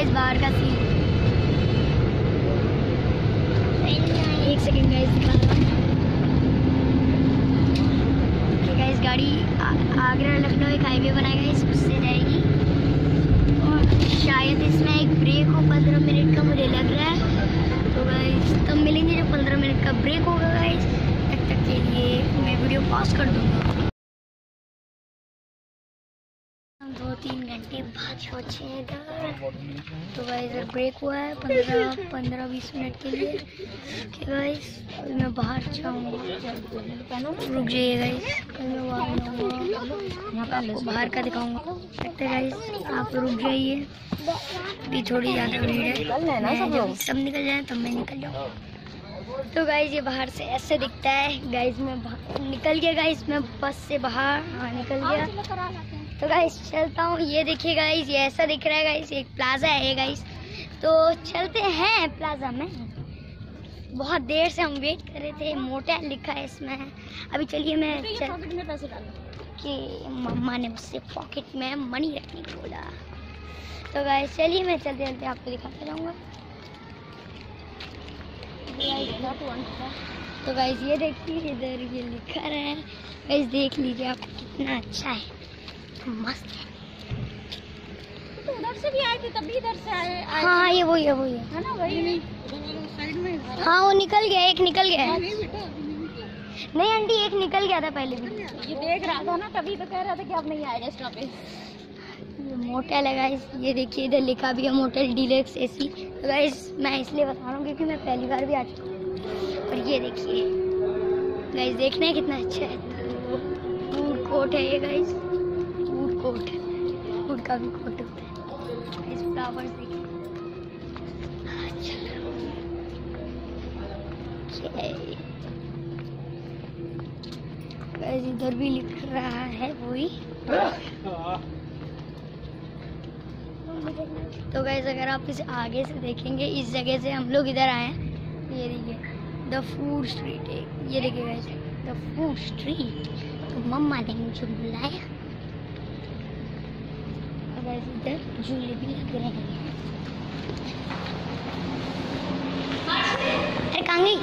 Guys बाहर का scene. एक सेकंड गाइस दिखा रहा हूँ। गाइस गाड़ी आगरा लखनऊ एक हाईवे बनाएगा, इस उससे जाएगी और शायद इसमें एक ब्रेक हो 15 मिनट का मुझे लग रहा है। तो गाइस तब मिलेंगे जब 15 मिनट का ब्रेक होगा गाइस। तब तक के लिए मैं वीडियो पॉज कर दूंगा। 2-3 घंटे बाद पहुँचेगा। तो गाइस इधर ब्रेक हुआ है 15-20 मिनट के लिए। गाइस मैं बाहर जाऊँगा, रुक जाइए गाइस, मैं आपको बाहर का दिखाऊंगा। लगता है गाइस आप रुक जाइए, अभी थोड़ी ज़्यादा भीड़ है। जब सब निकल जाए तब मैं निकल जाऊँ। तो गाइस ये बाहर से ऐसे दिखता है। गाइस मैं निकल गया गाइस, मैं बस से बाहर निकल गया। तो गाइस चलता हूँ। ये देखिए गाइस, ये ऐसा दिख रहा है गाइस, एक प्लाजा है गाइस। तो चलते हैं प्लाजा में। बहुत देर से हम वेट कर रहे थे। मोटा लिखा है इसमें। अभी चलिए मैं पॉकेट में पैसे डालूं कि मम्मा ने मुझसे पॉकेट में मनी रखने को बोला। तो गाइस चलिए मैं चलते चलते आपको दिखाता जाऊँगा। तो गाइस ये देखिए, इधर ये लिखा रहा है गाइस, देख लीजिए आप कितना अच्छा है, मस्त है। तो उधर से भी आए थे, तभी इधर से आए। हाँ ये वही है ना, वही साइड में। हाँ वो निकल गया, एक निकल गया है। नहीं आंटी एक निकल गया था पहले भी। ये देख रहा था ना, तभी तो कह रहा था कि अब नहीं आएगा स्टॉपेज। ये मोटेल है गाइस, ये देखिए इधर लिखा भी है मोटेल डीलक्स एसी। तो गाइस मैं इसलिए बता रहा हूँ क्योंकि मैं पहली बार भी आ चुका हूँ। और ये देखिए गाइस, देखना है कितना अच्छा है। फूड कोर्ट है ये गाइस, फूड कोर्ट, फूड का भी कोर्ट होता है। इस फ्लावर्स देखिए, अच्छा गाइस इधर भी लिख रहा है वही। तो गाइस अगर आप इसे आगे से देखेंगे, इस जगह से हम लोग इधर आए हैं। ये देखिए द फूड स्ट्रीट है, ये देखिए गाइस द फूड स्ट्रीट। तो मम्मा ने मुझे बुलाया और गाइस इधर झूले भी लग रहे हैं। अरे कहाँ गई?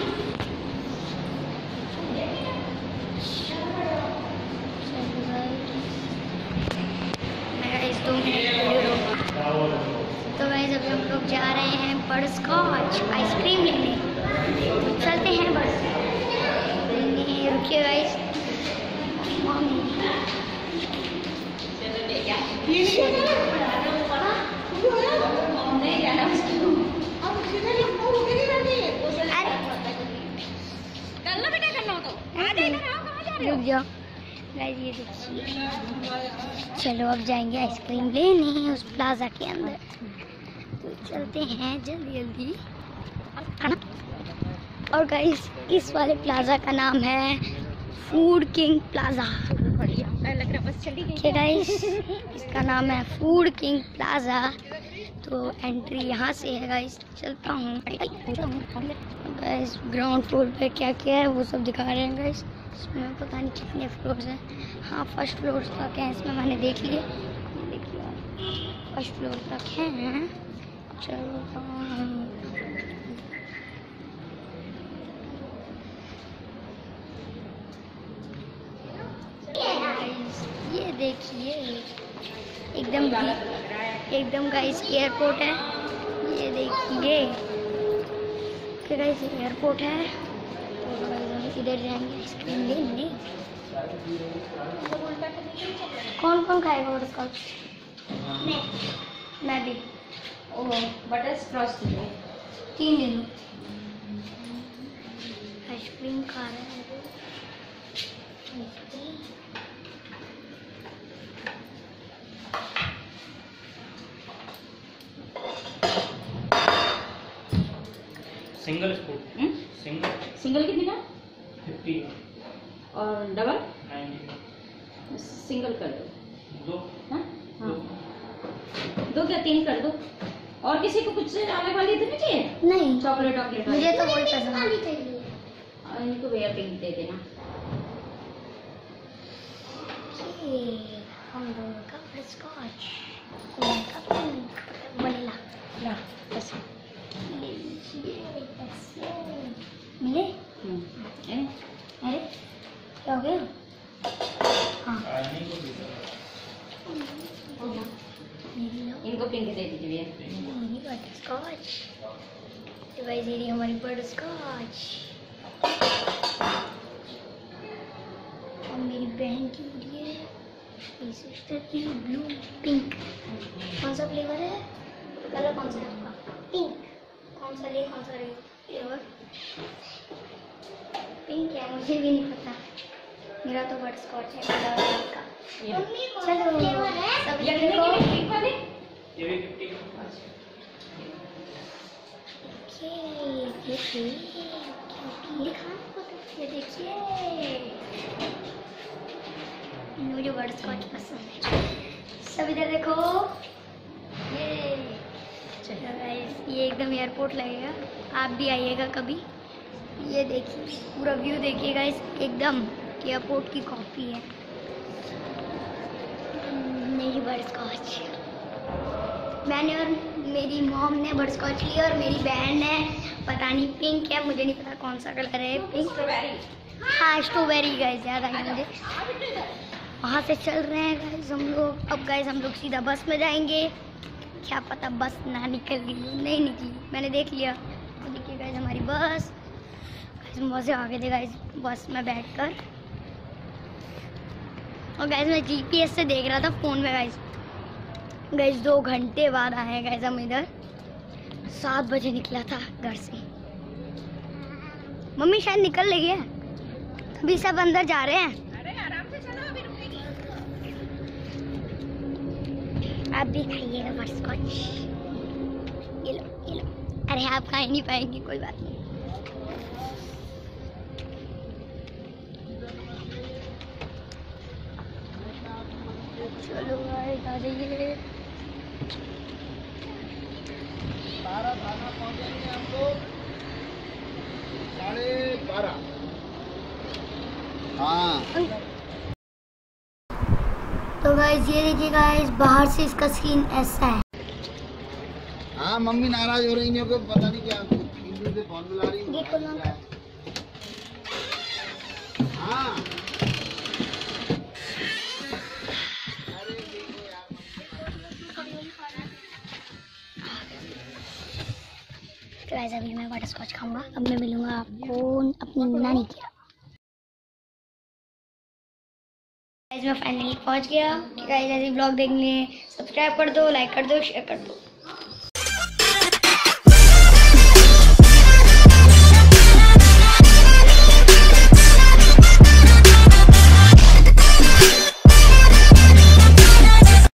तो गाइस अभी हम लोग जा रहे हैं बटरस्कॉच आइसक्रीम लेने। तो चलते हैं बस, रुकिए गाइस। रुक जाओ गाइस, ये देखिए। चलो अब जाएंगे आइसक्रीम लेने उस प्लाजा के अंदर। तो चलते हैं जल्दी जल्दी। और गाइस इस वाले प्लाजा का नाम है फूड किंग प्लाजा। गाइस इसका नाम है फूड किंग प्लाजा। तो एंट्री यहाँ से है गाइस। चलता हूँ गाइस। ग्राउंड फ्लोर पे क्या क्या है वो सब दिखा रहे हैं गाइस। इसमें पता नहीं कितने फ्लोर्स हैं। हाँ फर्स्ट फ्लोर तक है इसमें, मैंने देख लिया। देखिए फर्स्ट फ्लोर तक है। चलो ये देखिए एकदम गाइस एयरपोर्ट है। ये देखिए गाइस एयरपोर्ट है। तो गाइस इधर जाएंगे आइसक्रीम लेने। कौन कौन खाएगा बटरस्कॉच? मैं भी। बटरस्कॉच 3 दिन आइसक्रीम खा रहे हैं। Single spoon. सिंगल कितने का? 50 और डबल 90। सिंगल कर दो। 2 हाँ 2 क्या 3 कर दो। और किसी को कुछ अलग वाली तो नहीं चाहिए? नहीं चॉकलेट मुझे तो वही पसंद है। और इनको भैया पिंक दे देना। हम दोनों का बटरस्कॉच, उनका पिंक वनीला। इनको पिंक दे दीजिए भैया। मेरी बटरस्कॉच। तो गाइस ये रही हमारी बटरस्कॉच। और मेरी बहन के लिए, मेरी सिस्टर की ब्लू पिंक। कौन सा फ्लेवर है? कलर कौन सा है आपका? पिंक। कौन सा ले, कौन सा फ्लेवर? पिंक है, मुझे भी नहीं पता। मेरा तो बटरस्कॉच है कलर का। चलो सब ये देखो। पिंक वाले ये भी 50 ये देखिए, मुझे बटरस्कॉच पसंद है। सब इधर देखो। ये चलो गाइस, ये एकदम एयरपोर्ट लगेगा। आप भी आइएगा कभी। ये देखिए पूरा व्यू देखिए गाइस, एकदम एयरपोर्ट की कॉपी है। मेरी बटरस्कॉच, मैंने और मेरी मॉम ने बटरस्कॉच ली और मेरी बहन ने पता नहीं पिंक है, मुझे नहीं पता कौन सा कलर है। पिंक, हाँ स्ट्रॉबेरी गाइस, याद आ गया मुझे। वहाँ से चल रहे हैं गाइस हम लोग। अब गाइस हम लोग सीधा बस में जाएंगे। क्या पता बस ना निकल गई, नहीं निकली, मैंने देख लिया। तो देखिए गाइस हमारी बस। गाइस मजे आ गए थे गाइस बस में बैठकर। और गाइस मैं GPS से देख रहा था फ़ोन में गाइस। गाइस 2 घंटे बाद आए हैं गाइस हम इधर। 7 बजे निकला था घर से। मम्मी शायद निकल रही है, अभी सब अंदर जा रहे हैं। अरे आराम से चलो, अभी रुकेगी। आप भी खाइएगा बटरस्कॉच। ये लो, ये लो। अरे आप खा ही नहीं पाएंगे, कोई बात नहीं। चलो गाइस आ जाइए। 12 थाना पहुंचेंगे हम लोग 12:30। हाँ तो गाइस ये देखिए गाइस, बाहर से इसका सीन ऐसा है। हाँ, मम्मी नाराज हो रही है, को पता नहीं क्या हिंदी से फोन बुला रही गेट खोलो। है। हाँ तो गाइस अभी मैं बटरस्कॉच खाऊंगा। अब मैं मिलूंगा आपको अपनी नानी के यहाँ। गाइस मैं फाइनली पहुंच गया। गाइस ऐसे ब्लॉग देखने सब्सक्राइब कर दो, लाइक कर दो, शेयर कर दो।